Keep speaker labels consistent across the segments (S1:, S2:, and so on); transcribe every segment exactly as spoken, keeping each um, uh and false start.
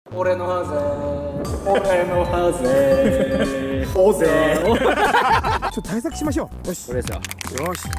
S1: 俺のハゼ俺のハゼおぜ
S2: ちょっと対策しましょう。よし、
S1: これですよ。
S2: よし。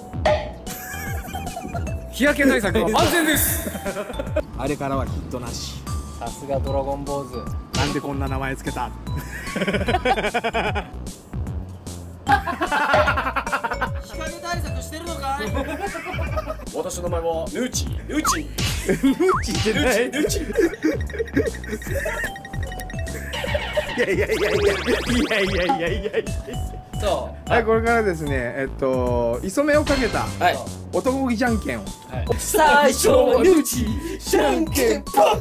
S1: 日焼け対策は万全です。
S2: あれからはヒットなし。
S1: さすがドラゴン坊主。
S2: なんでこんな名前つけた？
S1: 日陰対策してるのかい？私の名前はヌーチヌーチ
S2: ヌーチってない。
S1: ヌーチ。
S2: いやいやいやいやいやいやいやいやいや。
S1: そう。
S2: はい、これからですね、えっと磯目をかけた
S1: はい。
S2: 男気じゃんけんを。
S1: 最初はヌーチじゃんけんぽん。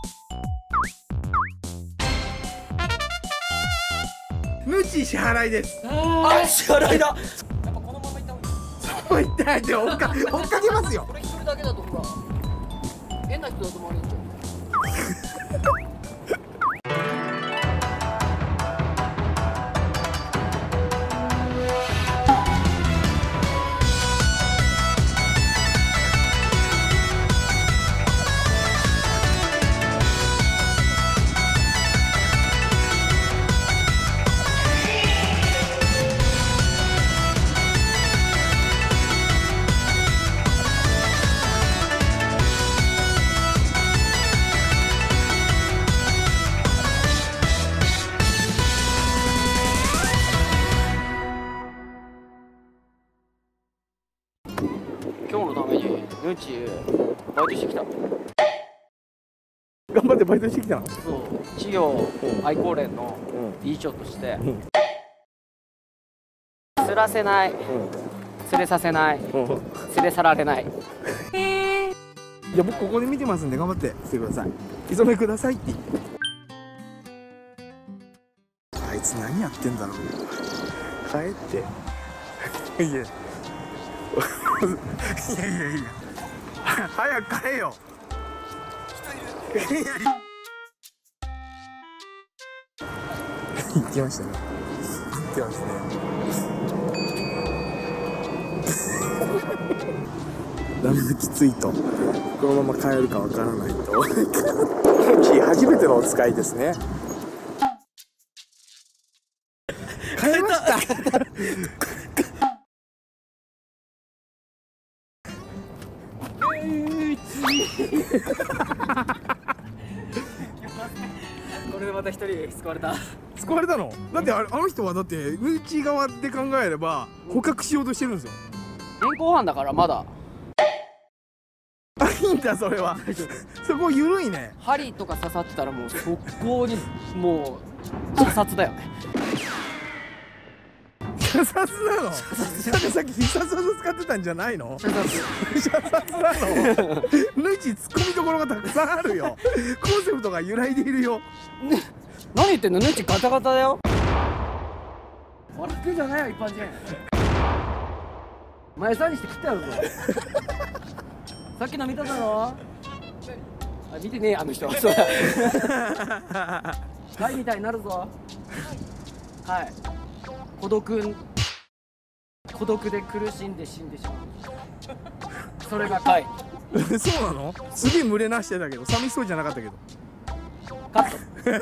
S2: ヌーチ支払いです。
S1: あ、支払いだ。やっぱこのまま行った方がいい。
S2: そう言ってないで追っか追っかけますよ。
S1: これ一人だけだとほら変な人だと思われるんじゃん。今日のためにヌーチバイトしてきた。
S2: 頑張ってバイトしてきたの。
S1: そう、稚魚愛好連の理事長として、釣らせない、釣れさせない、連れ去られない。
S2: いや僕ここで見てますんで頑張って来てください。磯目くださいって言って。あいつ何やってんだろう。帰って。いやいやいやいや早く帰れよ。人いる。言ってましたね。言ってましたね。だんだんきついとこのまま帰るかわからないと初めてのお使いですね。帰りました
S1: これでまた一人救われた。
S2: 救われたの？だってあれあの人はだってヌーチ側で考えれば捕獲しようとしてるんですよ。
S1: 現行犯だからまだ。
S2: あ、いいんだそれは。そこ緩いね。
S1: 針とか刺さってたらもう速攻にもう射殺だよね。
S2: 射殺なの？だってさっき必殺技使ってたんじゃないの？
S1: 射殺。
S2: 射殺なの？ヌーチツッコミどころがたくさんあるよ。コンセプトが揺らいでいるよ。
S1: ね、何言ってんの？ヌーチガタガタだよ。笑ってんじゃないよ一般人。前餌にして食ってやるぞ。さっきの見ただろ。あ、見てねえあの人。そうだ。貝みたいになるぞ。はい。孤独、孤独で苦しんで死んでしまう。それが貝。
S2: そうなの？すげえ群れなしてたけど寂しそうじゃなかったけど。
S1: カット。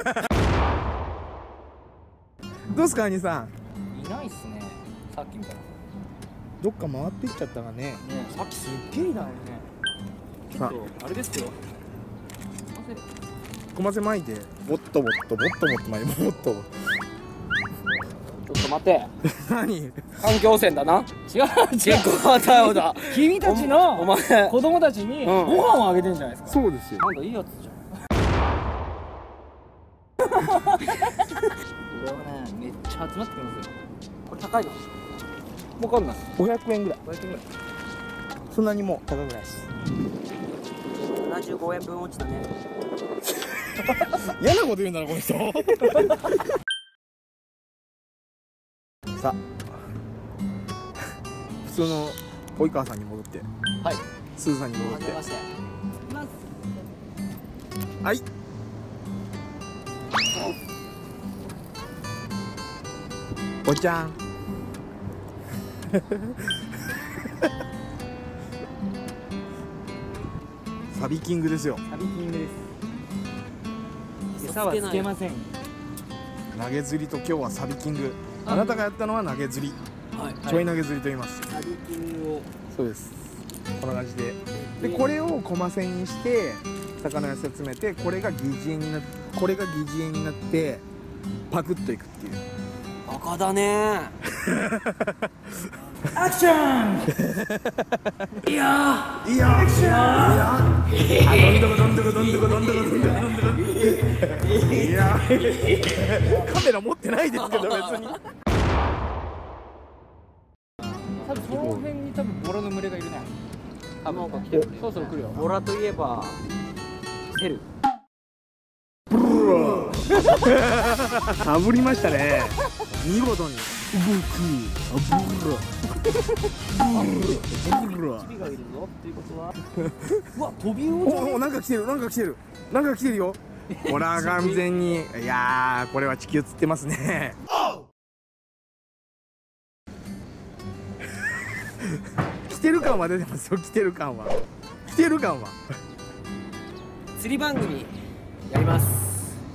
S2: どうすか兄さん？
S1: いないっすね。さっきみたいな。
S2: どっか回ってっちゃったかね。
S1: ね、さっきすっげえいたのにね。ちょっとあれですよ。
S2: 小混ぜ巻いてボットボットボットボット巻いてボット。
S1: ちょっと待て。
S2: 何？
S1: 環境汚染だな。違う違う。またよだ。
S3: 君たちの
S1: お前
S3: 子供たちにご飯をあげてんじゃないですか。
S2: そうですよ。
S1: なんだいいやつじゃん。これはね、めっちゃ集まってきますよ。これ高いの？わかんない。
S2: ごひゃくえんぐらい。
S1: ごひゃくえんぐらい。
S2: そんなにも高くないです。
S1: ななじゅうごえんぶん落ちたね。
S2: 嫌なこと言うんだなこの人。さあ普通の及川さんに戻って、
S1: はい。
S2: すずさんに戻って、
S1: はじめまして。
S2: はい。おちゃん。サビキングですよ。
S3: サビキングです。 餌はつけません。
S2: 投げ釣りと今日はサビキング。あなたがやったのは投げ釣り、
S1: はい
S2: ちょい投げ釣りと言います。
S1: サビキングを
S2: そうです。こんな感じででこれをコマ線にして魚寄せ詰めて、これが疑似餌になってこれが疑似餌になってパクッといくっていう。
S1: バカだね
S3: アクション。
S1: いや
S2: いやアクションいやどんどこどんどこどんどこどんどこどんどこどんどこいやカメラ持ってないですけど別に。
S3: 多分その辺に多分ボラの群れがいるね。
S1: あ、なんか来てるね。
S3: そろそろ来るよ。
S1: ボラといえばヘル。
S2: かぶりましたね見事に。僕あブラ
S1: チビがいるぞっていうことはうわ飛び魚じゃ
S2: おおなんか来てるなんか来てるなんか来てるよほら完全に。いやーこれは地球釣ってますね来てる感は出てますよ。来てる感は来てる感は
S1: 釣り番組やります。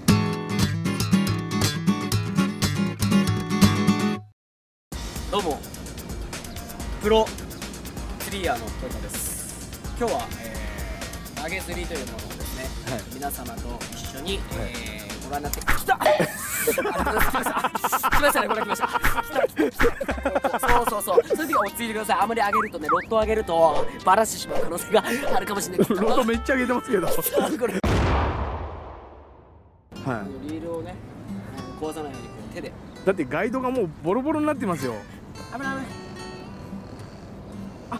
S1: どうもプロ釣りヤーのトヨタです。今日は、えー、投げ釣りというものをですね、はい、皆様と一緒に、はいえー、ご覧になってきた来ましたね、これ来ましたそうそうそう、そういう時は落ち着いてください。あまり上げるとね、ロッド上げるとバラしてしまう可能性があるかもしれない。
S2: ロッドめっちゃ上げてますけど
S1: これ
S2: はい、
S1: リールをね壊さないようにこう手で。
S2: だってガイドがもうボロボロになってますよ。
S1: 危ない危ない。あ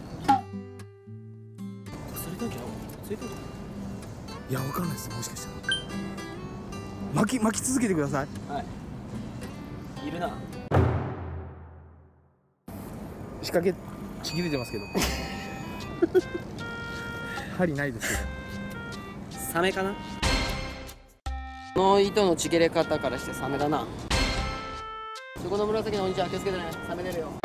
S1: それだけそれだけ
S2: いやわかんないです。もしかしたら巻き巻き続けてください。
S1: はいいるな。
S2: 仕掛けちぎれてますけど針ないですけど。
S1: サメかな。この糸のちぎれ方からしてサメだな。そこの紫のお兄ちゃん気をつけてね、サメ出るよ。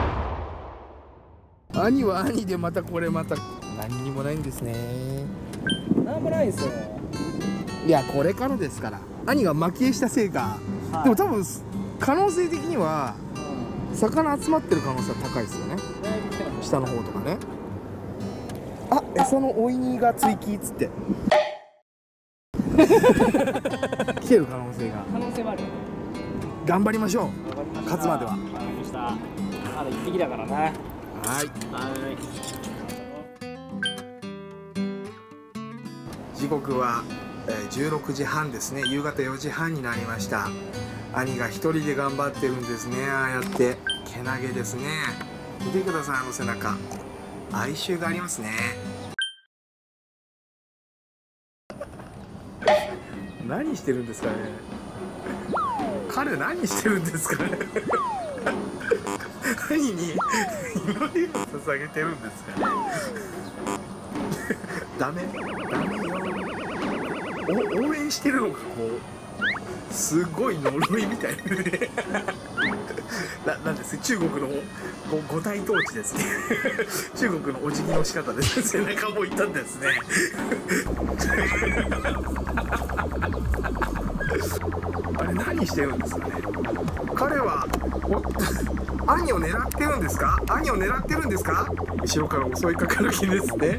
S2: 兄は兄でまたこれまた何にもないんですね。
S3: なんもないですよ。
S2: いやこれからですから。兄が蒔絵したせいか、はい、でも多分可能性的には、うん、魚集まってる可能性は高いですよね。下の方とかね。あ、餌の追い煮が追記っつって来てる可能性が。
S3: 可能性はある。
S2: 頑張りましょう。勝つまでは。
S3: わかりました。まだ一匹だからね。
S2: はい。時刻はじゅうろくじはんですね。夕方よじはんになりました。兄が一人で頑張ってるんですね。ああやってけなげですね。見てください、あの背中。哀愁がありますね。何してるんですかね。彼何してるんですかね。兄に祈りを捧げてるんですかね。ダメダメよ。お応援してるのか、こうすごい呪いみたいなねななんです中国のご五体統治ですね中国のお辞儀の仕方です。背中もいったんですねあれ何してるんですかね。彼は兄を狙ってるんですか。兄を狙ってるんですか。後ろから襲いかかる気ですね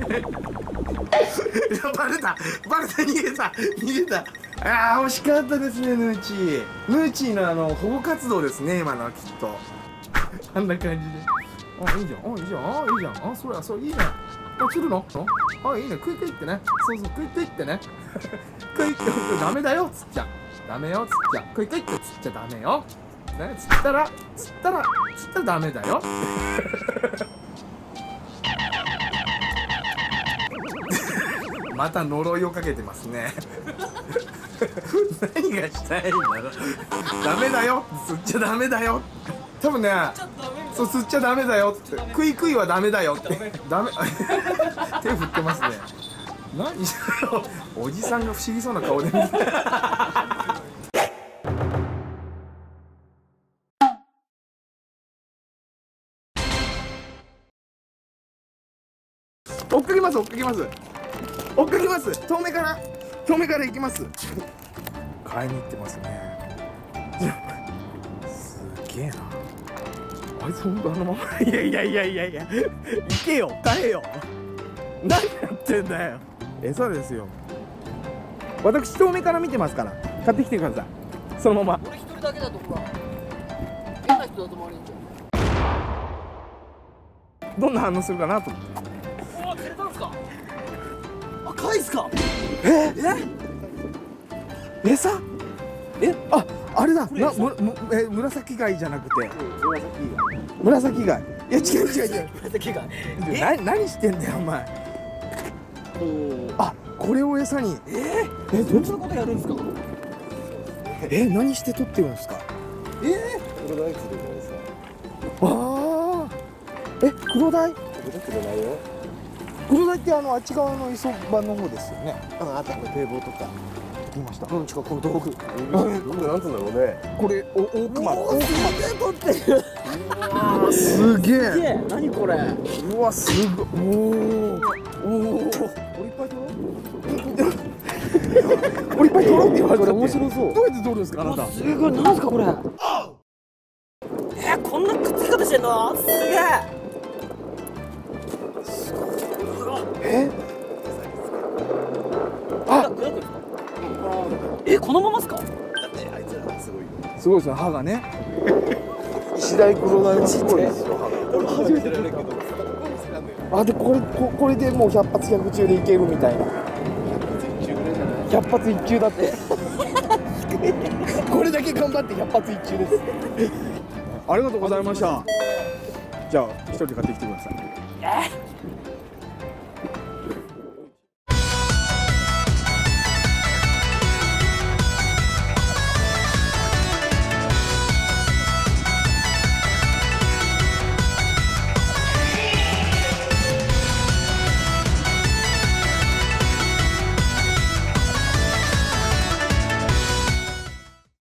S2: バレたバレた、逃げた逃げた。ああ惜しかったですね。ヌーチーヌーチーのあの保護活動ですね、今のはきっとあんな感じで。あいいじゃん、あいいじゃん、あいいじゃん、あそれはそういいね。あ釣るのあいいね、クイクイってね。そうそうクイクイってねクイってダメだよつっちゃダメよつっちゃクイクイってつっちゃダメよね。つったらつったらつったらダメだよまた呪いをかけてますね何がしたいんだろう。ダメだよ釣っちゃダメだよ多分ね。そう釣っちゃダメだよってクイクイはダメだよってダメ手振ってますね。何おじさんが不思議そうな顔で見て追っかけます追っかけます追っかけます。遠目から遠目から行きます。買いに行ってますね。すげえな。あいつほんとあのまま。いやいやいやいやいや、行けよ、買えよ。何やってんだよ。餌ですよ。私遠目から見てますから買ってきてください。そのまま。
S1: 俺一人だけだとほら変な人だと思われんじゃん。
S2: どんな反応するかなと思って。
S1: おお、釣れたんすか。赤いっすか。
S2: ええ餌えああれだなむむえ紫貝じゃなくて紫貝。いや違う違う違う。
S1: 紫貝。
S2: な何してんだよお前。あこれを餌に。えー、え
S1: そんなことやるんですか。
S2: え何して取ってるんですか。えー、
S4: 黒大釣りのさ。
S2: ああえ黒鯛。
S4: 黒釣れないよ。
S2: 黒鯛ってあのあっち側の磯場の方ですよね。
S4: あのあったの堤防とか。
S2: 聞きました。
S1: うん、違う、この道具。
S4: 道具なんつうんだろうね。
S2: これお大熊。大熊
S1: 取ってる。
S2: すげえ。
S1: 何これ。
S2: うわすごい。おおおお。これいっぱい取ろう。これいっぱい取ろうって言われた。これ面白そう。どうやって取るんですかあなた。
S1: すごい、なんすかこれ。え、こんなくっつき方してんの。すげえ。
S2: えあ
S1: え、このままっすか。
S4: だってあいつらすごいよ。
S2: すごいですね歯がね。
S4: 石鯛黒鯛はすごいですよ。
S1: 俺初めて見た。
S2: あでこれここれでもう百発百中でいけるみたいな。百発一中だって。これだけ頑張って百発一中です。ありがとうございました。じゃあ一人で買ってきてください。
S1: え